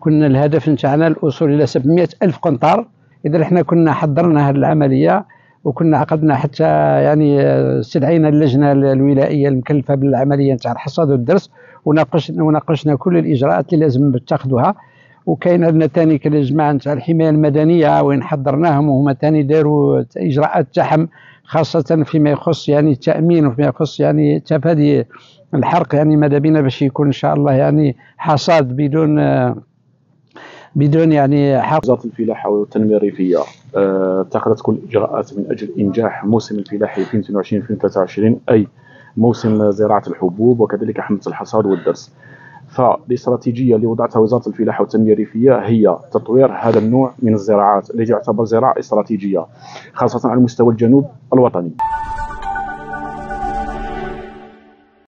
كنا الهدف نتاعنا الوصول الى 700 الف قنطار. اذا احنا كنا حضرنا هذه العمليه وكنا عقدنا حتى يعني استدعينا اللجنه الولائيه المكلفه بالعمليه نتاع الحصاد والدرس، وناقشنا كل الاجراءات اللي لازم تاخذوها. وكاين عندنا ثاني الجماعه نتاع الحمايه المدنيه وين حضرناهم، وهما ثاني داروا اجراءات تاعهم خاصه فيما يخص يعني التامين وفيما يخص يعني تفادي الحرق. يعني ماذا بينا باش يكون ان شاء الله يعني حصاد بدون يعني حرق. وزارة الفلاحة والتنمية الريفية اتخذت كل الإجراءات من أجل إنجاح موسم الفلاحي 2022-2023، أي موسم زراعة الحبوب وكذلك حملة الحصاد والدرس. فالاستراتيجية اللي وضعتها وزارة الفلاحة والتنمية الريفية هي تطوير هذا النوع من الزراعات التي تعتبر زراعة استراتيجية خاصة على مستوى الجنوب الوطني.